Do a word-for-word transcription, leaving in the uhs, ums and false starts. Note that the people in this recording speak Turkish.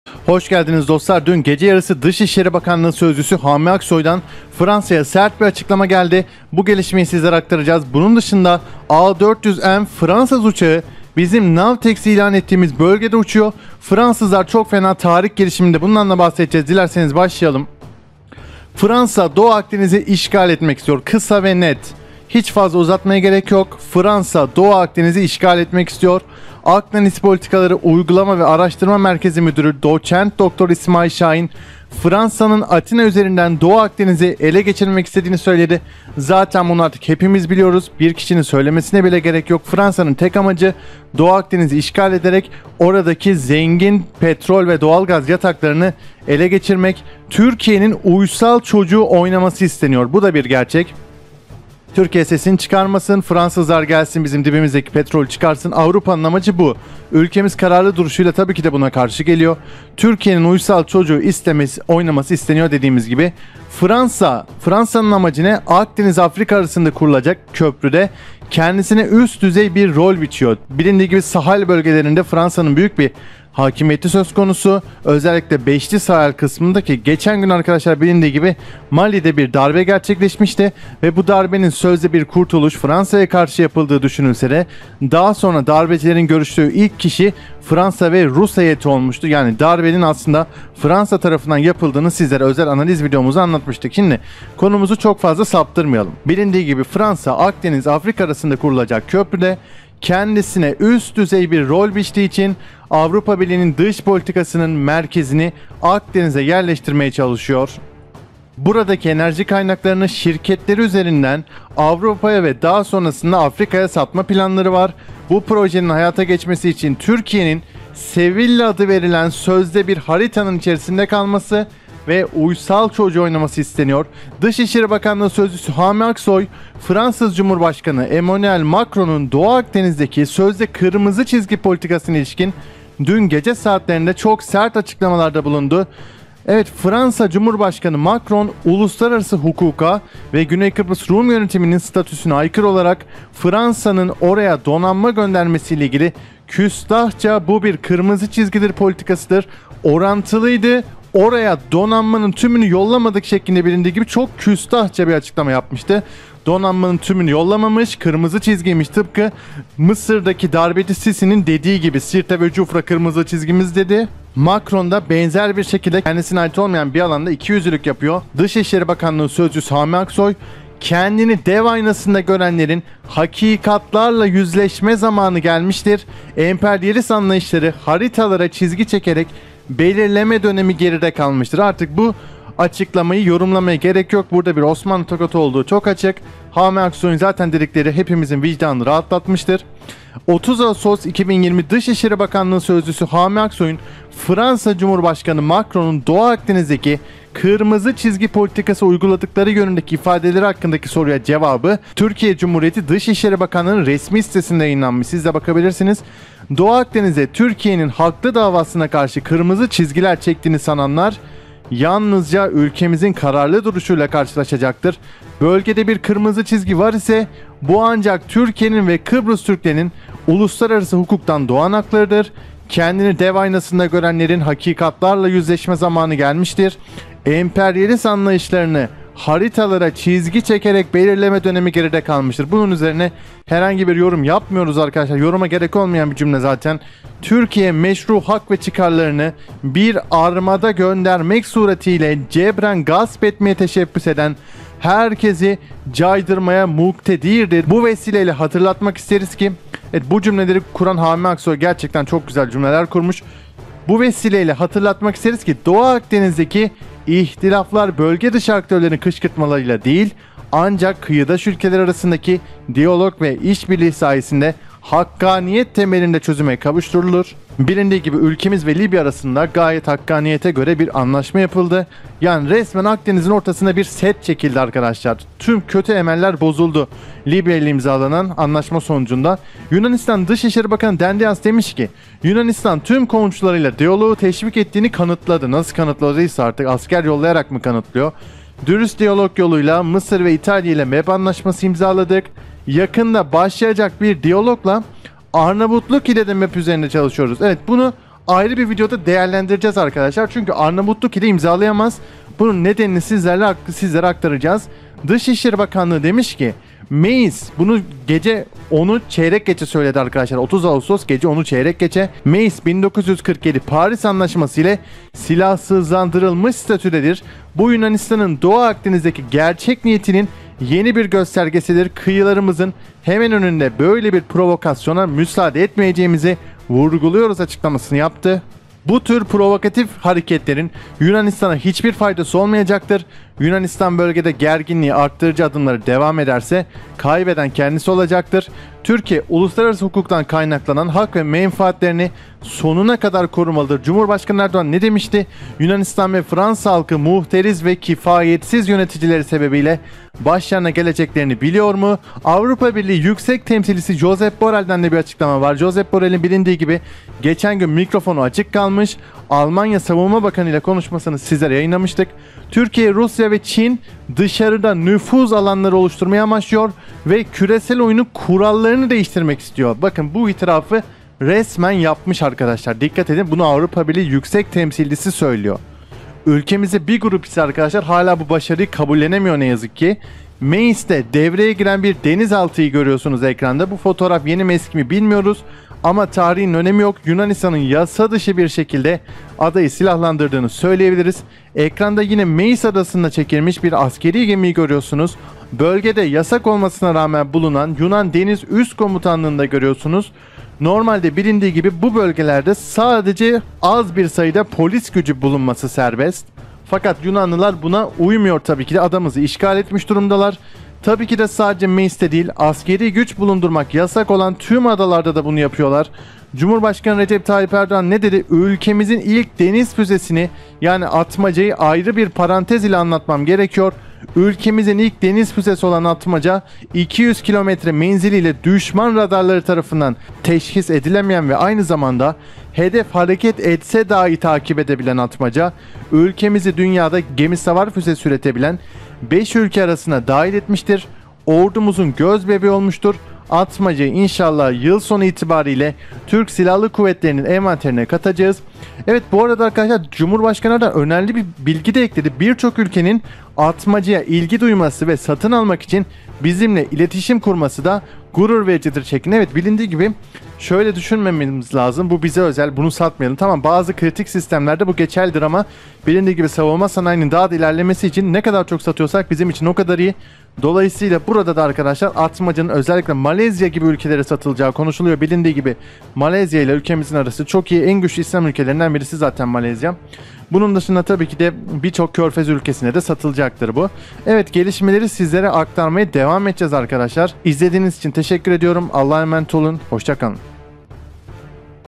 Hoş geldiniz dostlar. Dün gece yarısı Dışişleri Bakanlığı Sözcüsü Hami Aksoy'dan Fransa'ya sert bir açıklama geldi. Bu gelişmeyi sizlere aktaracağız. Bunun dışında A dört yüz M Fransız uçağı bizim Navtex ilan ettiğimiz bölgede uçuyor. Fransızlar çok fena tarih gelişiminde, bundan da bahsedeceğiz. Dilerseniz başlayalım. Fransa Doğu Akdeniz'i işgal etmek istiyor. Kısa ve net. Hiç fazla uzatmaya gerek yok. Fransa Doğu Akdeniz'i işgal etmek istiyor. Akdeniz Politikaları Uygulama ve Araştırma Merkezi Müdürü Doçent Doktor İsmail Şahin, Fransa'nın Atina üzerinden Doğu Akdeniz'i ele geçirmek istediğini söyledi. Zaten bunu artık hepimiz biliyoruz. Bir kişinin söylemesine bile gerek yok. Fransa'nın tek amacı Doğu Akdeniz'i işgal ederek oradaki zengin petrol ve doğalgaz yataklarını ele geçirmek. Türkiye'nin uysal çocuğu oynaması isteniyor. Bu da bir gerçek. Türkiye sesini çıkarmasın, Fransızlar gelsin bizim dibimizdeki petrol çıkarsın. Avrupa'nın amacı bu. Ülkemiz kararlı duruşuyla tabii ki de buna karşı geliyor. Türkiye'nin uysal çocuğu istemesi, oynaması isteniyor dediğimiz gibi. Fransa, Fransa'nın amacı ne? Akdeniz Afrika arasında kurulacak köprüde kendisine üst düzey bir rol biçiyor. Bilindiği gibi Sahel bölgelerinde Fransa'nın büyük bir hakimiyeti söz konusu. Özellikle Beşli Sahel kısmındaki geçen gün arkadaşlar bilindiği gibi Mali'de bir darbe gerçekleşmişti ve bu darbenin sözde bir kurtuluş Fransa'ya karşı yapıldığı düşünülse de daha sonra darbecilerin görüştüğü ilk kişi Fransa ve Rus heyeti olmuştu. Yani darbenin aslında Fransa tarafından yapıldığını sizlere özel analiz videomuzda anlatmıştık. Şimdi konumuzu çok fazla saptırmayalım. Bilindiği gibi Fransa Akdeniz Afrika arasında kurulacak köprüde kendisine üst düzey bir rol biçtiği için Avrupa Birliği'nin dış politikasının merkezini Akdeniz'e yerleştirmeye çalışıyor. Buradaki enerji kaynaklarını şirketleri üzerinden Avrupa'ya ve daha sonrasında Afrika'ya satma planları var. Bu projenin hayata geçmesi için Türkiye'nin Sevilla adı verilen sözde bir haritanın içerisinde kalması ve uysal çocuğu oynaması isteniyor. Dışişleri Bakanlığı Sözcüsü Hami Aksoy, Fransız Cumhurbaşkanı Emmanuel Macron'un Doğu Akdeniz'deki sözde kırmızı çizgi politikasına ilişkin dün gece saatlerinde çok sert açıklamalarda bulundu. Evet, Fransa Cumhurbaşkanı Macron uluslararası hukuka ve Güney Kıbrıs Rum yönetiminin statüsüne aykırı olarak Fransa'nın oraya donanma göndermesiyle ilgili küstahça bu bir kırmızı çizgidir politikasıdır, orantılıydı, oraya donanmanın tümünü yollamadık şeklinde bilindiği gibi çok küstahça bir açıklama yapmıştı. Donanmanın tümünü yollamamış, kırmızı çizgiymiş, tıpkı Mısır'daki darbeci Sisi'nin dediği gibi Sirte ve Cufra kırmızı çizgimiz dedi. Macron da benzer bir şekilde kendisine ait olmayan bir alanda ikiyüzlülük yapıyor. Dışişleri Bakanlığı Sözcüsü Hami Aksoy, kendini dev aynasında görenlerin hakikatlarla yüzleşme zamanı gelmiştir. Emperyalist anlayışları haritalara çizgi çekerek belirleme dönemi geride kalmıştır. Artık bu açıklamayı yorumlamaya gerek yok. Burada bir Osmanlı tokatı olduğu çok açık. Hami Aksoy'un zaten dedikleri hepimizin vicdanını rahatlatmıştır. otuz Ağustos iki bin yirmi Dışişleri Bakanlığı Sözcüsü Hami Aksoy'un Fransa Cumhurbaşkanı Macron'un Doğu Akdeniz'deki kırmızı çizgi politikası uyguladıkları yönündeki ifadeleri hakkındaki soruya cevabı Türkiye Cumhuriyeti Dışişleri Bakanlığı'nın resmi sitesinde yayınlanmış. Siz de bakabilirsiniz. Doğu Akdeniz'e Türkiye'nin haklı davasına karşı kırmızı çizgiler çektiğini sananlar yalnızca ülkemizin kararlı duruşuyla karşılaşacaktır. Bölgede bir kırmızı çizgi var ise bu ancak Türkiye'nin ve Kıbrıs Türklerinin uluslararası hukuktan doğan haklarıdır. Kendini dev aynasında görenlerin hakikatlarla yüzleşme zamanı gelmiştir. Emperyalist anlayışlarını haritalara çizgi çekerek belirleme dönemi geride kalmıştır. Bunun üzerine herhangi bir yorum yapmıyoruz arkadaşlar. Yoruma gerek olmayan bir cümle zaten. Türkiye meşru hak ve çıkarlarını bir armada göndermek suretiyle cebren gasp etmeye teşebbüs eden herkesi caydırmaya muktedirdir. Bu vesileyle hatırlatmak isteriz ki evet, bu cümleleri kuran Hami Aksoy gerçekten çok güzel cümleler kurmuş. Bu vesileyle hatırlatmak isteriz ki Doğu Akdeniz'deki ihtilaflar bölge dışı aktörlerin kışkırtmalarıyla değil, ancak kıyıdaş ülkeler arasındaki diyalog ve işbirliği sayesinde hakkaniyet temelinde çözüme kavuşturulur. Bilindiği gibi ülkemiz ve Libya arasında gayet hakkaniyete göre bir anlaşma yapıldı. Yani resmen Akdeniz'in ortasına bir set çekildi arkadaşlar. Tüm kötü emeller bozuldu. Libya ile imzalanan anlaşma sonucunda Yunanistan Dışişleri Bakanı Dendias demiş ki Yunanistan tüm komşularıyla diyaloğu teşvik ettiğini kanıtladı. Nasıl kanıtladıysa artık asker yollayarak mı kanıtlıyor? Dürüst diyalog yoluyla Mısır ve İtalya ile M E B anlaşması imzaladık. Yakında başlayacak bir diyalogla Arnavutluk ile de M E P üzerinde çalışıyoruz. Evet, bunu ayrı bir videoda değerlendireceğiz arkadaşlar. Çünkü Arnavutluk ile imzalayamaz. Bunun nedenini sizlerle sizlere aktaracağız. Dışişleri Bakanlığı demiş ki Meis bunu gece onu çeyrek geçe söyledi arkadaşlar. otuz Ağustos gece onu çeyrek geçe. Meis bin dokuz yüz kırk yedi Paris Anlaşması ile silahsızlandırılmış statüdedir. Bu Yunanistan'ın Doğu Akdeniz'deki gerçek niyetinin yeni bir göstergesidir. Kıyılarımızın hemen önünde böyle bir provokasyona müsaade etmeyeceğimizi vurguluyoruz açıklamasını yaptı. Bu tür provokatif hareketlerin Yunanistan'a hiçbir faydası olmayacaktır. Yunanistan bölgede gerginliği arttırıcı adımları devam ederse kaybeden kendisi olacaktır. Türkiye uluslararası hukuktan kaynaklanan hak ve menfaatlerini sonuna kadar korumalıdır. Cumhurbaşkanı Erdoğan ne demişti? Yunanistan ve Fransa halkı muhteriz ve kifayetsiz yöneticileri sebebiyle başlarına geleceklerini biliyor mu? Avrupa Birliği Yüksek Temsilcisi Josep Borrell'den de bir açıklama var. Josep Borrell'in bilindiği gibi geçen gün mikrofonu açık kalmış. Almanya Savunma Bakanı ile konuşmasını sizlere yayınlamıştık. Türkiye, Rusya ve Çin dışarıda nüfuz alanları oluşturmaya amaçlıyor ve küresel oyunu kurallarını değiştirmek istiyor. Bakın bu itirafı resmen yapmış arkadaşlar. Dikkat edin, bunu Avrupa Birliği Yüksek Temsilcisi söylüyor. Ülkemizde bir grup ise arkadaşlar hala bu başarıyı kabullenemiyor ne yazık ki. Meis'te devreye giren bir denizaltıyı görüyorsunuz ekranda. Bu fotoğraf yeni mi eski mi bilmiyoruz. Ama tarihin önemi yok. Yunanistan'ın yasa dışı bir şekilde adayı silahlandırdığını söyleyebiliriz. Ekranda yine Meis adasında çekilmiş bir askeri gemiyi görüyorsunuz. Bölgede yasak olmasına rağmen bulunan Yunan Deniz Üst Komutanlığı'nda görüyorsunuz. Normalde bilindiği gibi bu bölgelerde sadece az bir sayıda polis gücü bulunması serbest. Fakat Yunanlılar buna uymuyor tabii ki de, adamızı işgal etmiş durumdalar. Tabii ki de sadece Meis'te değil, askeri güç bulundurmak yasak olan tüm adalarda da bunu yapıyorlar. Cumhurbaşkanı Recep Tayyip Erdoğan ne dedi? Ülkemizin ilk deniz füzesini, yani Atmaca'yı ayrı bir parantez ile anlatmam gerekiyor. Ülkemizin ilk deniz füzesi olan Atmaca, iki yüz kilometre menziliyle düşman radarları tarafından teşhis edilemeyen ve aynı zamanda hedef hareket etse dahi takip edebilen Atmaca, ülkemizi dünyada gemi savar füzesi üretebilen beş ülke arasına dahil etmiştir. Ordumuzun göz bebeği olmuştur. Atmaca'yı inşallah yıl sonu itibariyle Türk Silahlı Kuvvetleri'nin envanterine katacağız. Evet, bu arada arkadaşlar Cumhurbaşkanı da önemli bir bilgi de ekledi. Birçok ülkenin Atmaca'ya ilgi duyması ve satın almak için bizimle iletişim kurması da gurur vericidir şeklinde. Evet, bilindiği gibi şöyle düşünmememiz lazım. Bu bize özel, bunu satmayalım. Tamam, bazı kritik sistemlerde bu geçerlidir ama bilindiği gibi savunma sanayinin daha da ilerlemesi için ne kadar çok satıyorsak bizim için o kadar iyi. Dolayısıyla burada da arkadaşlar Atmaca'nın özellikle Malezya gibi ülkelere satılacağı konuşuluyor. Bilindiği gibi Malezya ile ülkemizin arası çok iyi. En güçlü İslam ülkelerinden birisi zaten Malezya. Bunun dışında tabii ki de birçok körfez ülkesine de satılacaktır bu. Evet, gelişmeleri sizlere aktarmaya devam edeceğiz arkadaşlar. İzlediğiniz için teşekkür ediyorum. Allah'a emanet olun. Hoşça kalın.